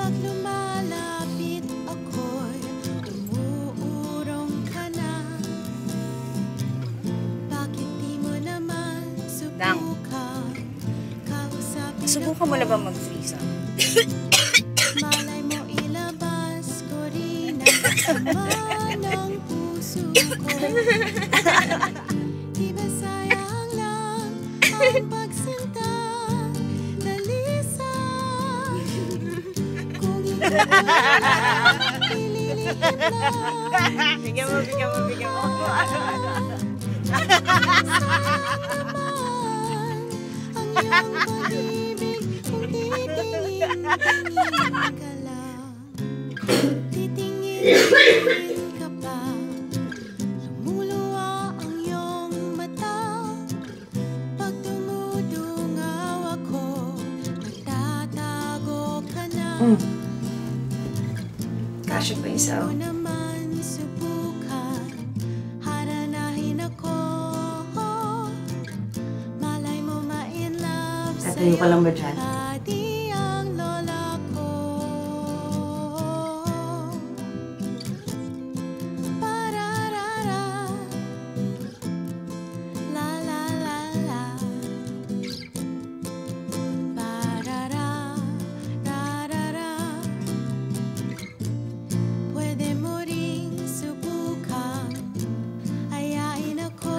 Pag lumalapit ako'y umuurong ka na. Bakit di mo naman subukan? Subukan mo na ba mag-freeze? Malay mo ilabas ko rin ang sama ng puso ko. Di ba sayang lang ang pagsinta na Liza? Kung ikaw ililihim lang. Bigyan mo. Ang iyong pag-ibig kung titingin ka lang. Titingin ka pa. Lumuluwa ang iyong mata. Pag dumudungaw ako, nagtatago ka na. Kasya pa isa. Naman subukan, haranahin ako. Malay mo ma-in love sa'yo. Tatayo ka lang ba dyan? Pati ang lola ko. Pararara, la la la la. Parara, rarara. Pwede mo ring subukan, ayain ako.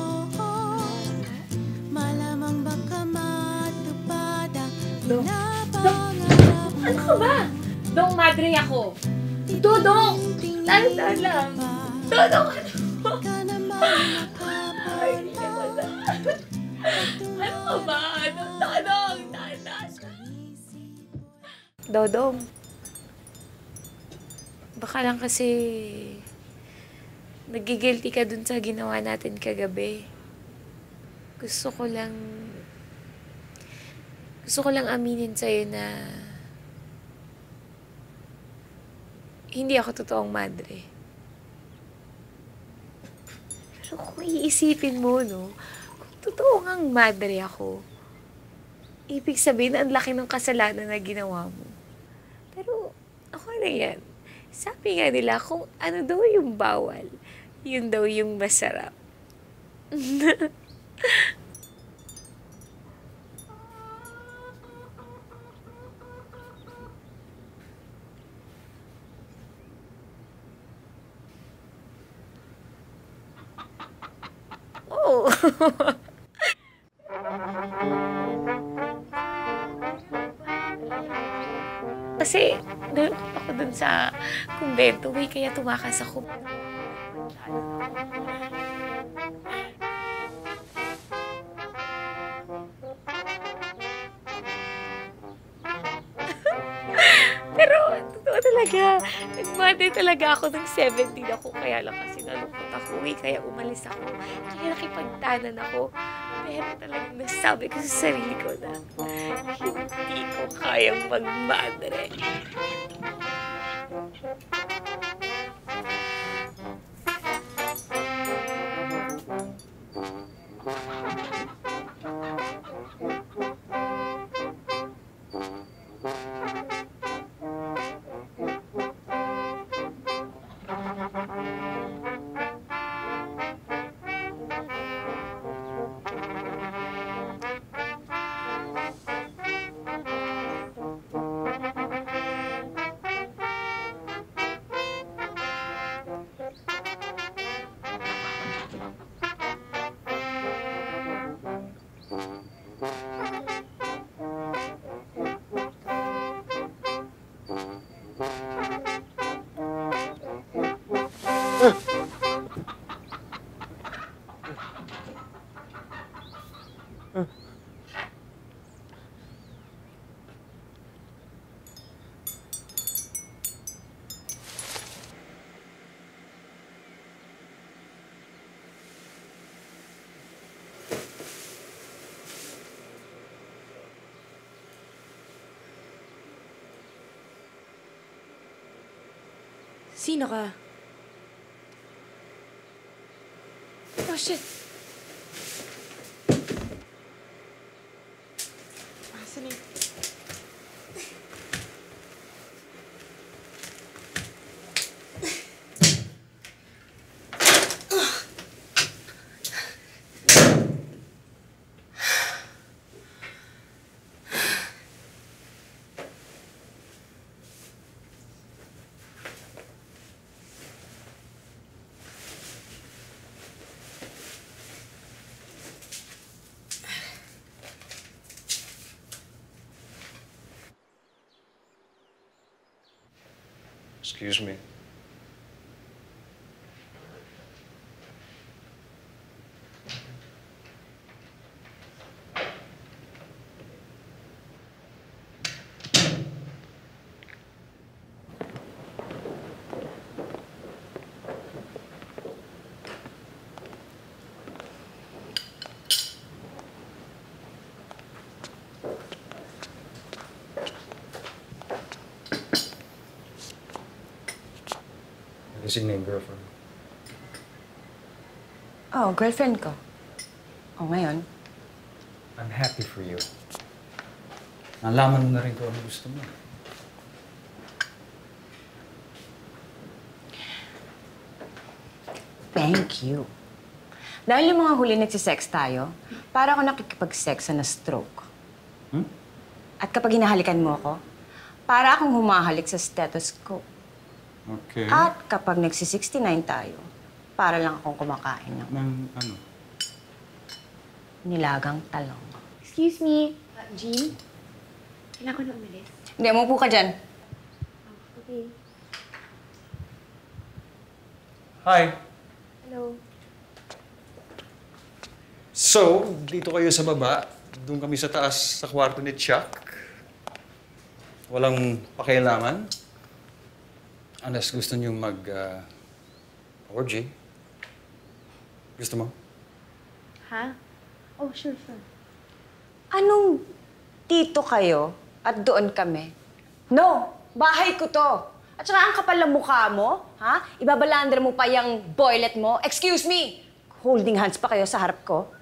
Malamang baka matupad ang pinapangarap mo. Ano ka ba? Dong madre ako. Dodong! Tahan lang. Dodong, ano? Ka naman nakapunta. Ano ka ba? Dodong! Dodong. Baka lang kasi nagigilty ka dun sa ginawa natin kagabi. Gusto ko lang aminin sa'yo na hindi ako totoong madre. Pero kung iisipin mo, no, kung totoo ngang madre ako, ibig sabihin na ang laki ng kasalanan na ginawa mo. Pero ako na yan. Sabi nga nila, kung ano daw yung bawal, yun daw yung masarap. Oh! Kasi, nalungkot ako dun sa kumbento, kaya tumakas ako. Pero, totoo talaga, nag-mother talaga ako ng 17 ako, kaya lang kasi nalungkot ako, kaya umalis ako, kaya nakipagtanan ako. Pero talagang nasabi ko sa sarili ko na hindi ko kayang mag-madre. Sino ka? Oh, shit! Asan yun? Excuse me. Nagising na yung girlfriend. Oh, girlfriend ko. Oh, ngayon? I'm happy for you. Nalaman mo na rin kung ano gusto mo. Thank you. Dahil yung mga huli nagsisex tayo, para ako nakikipag-sex na stroke. Hmm? At kapag hinahalikan mo ako, para akong humahalik sa stethoscope. Okay. At kapag nagsi-69 tayo, para lang akong kumakain ng Nang ano? nilagang talong. Excuse me, Jean? Kailangan ko na umalis. Hindi, umupo ka dyan. Okay. Hi. Hello. So, dito kayo sa baba. Doon kami sa taas sa kwarto ni Chuck. Walang pakialaman. Unless gusto niyong orgy. Gusto mo? Ha? Oh, sure. Anong dito kayo at doon kami? No! Bahay ko to! At saka ang kapal ng mukha mo, ha? Ibabalandra mo pa yung boylet mo. Excuse me! Holding hands pa kayo sa harap ko.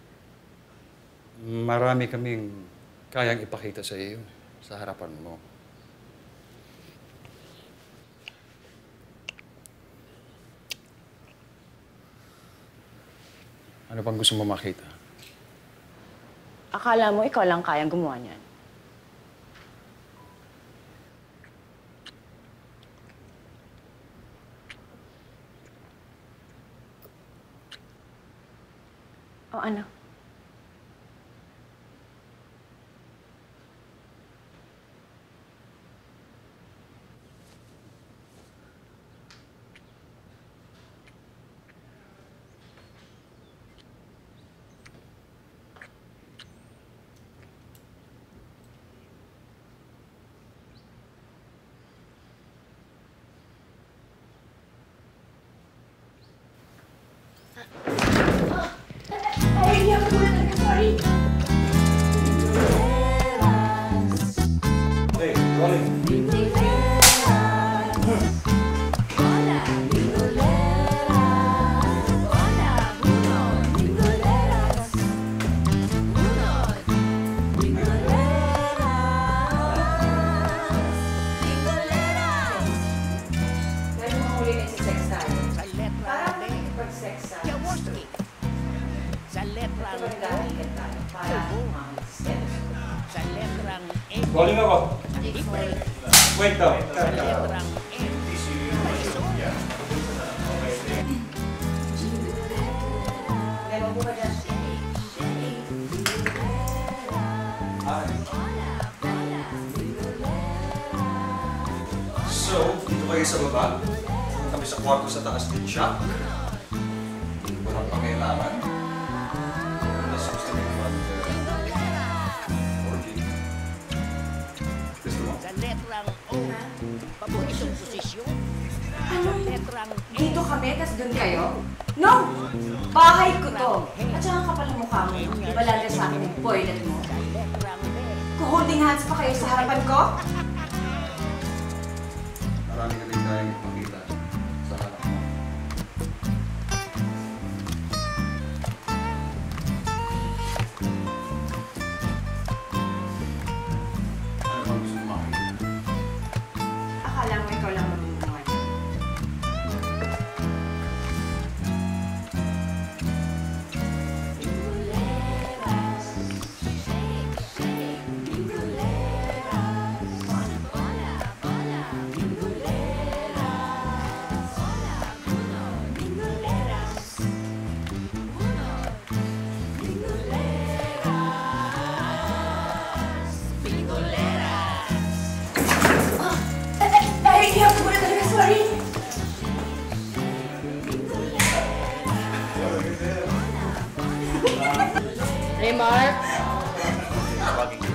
Marami kaming kayang ipakita sa iyo sa harapan mo. Ano pang gusto mo makita? Akala mo ikaw lang kayang gumawa niyan. O ano? Hey, rolling. Rolling ako. Wait daw. So, dito kayo sa baba. Doon kami sa kwarto sa taas din siya. Walang pakialaman. Unless gusto niyo orgy. Gusto mo? Sa letrang O, paboritong posisyon. Anong Letrang dito kami, tas doon kayo? No! Bahay ko to! At saka ang kapal ng mukha mo, ibalandra sa akin yung boylet mo. letrang B. Holding hands pa kayo sa harapan ko? Marami ka din kayang ipakita sa harap mo. Ano bang gusto mo makita? Akala mo ikaw lang marunong gumawa niyan. Remark? Tawagin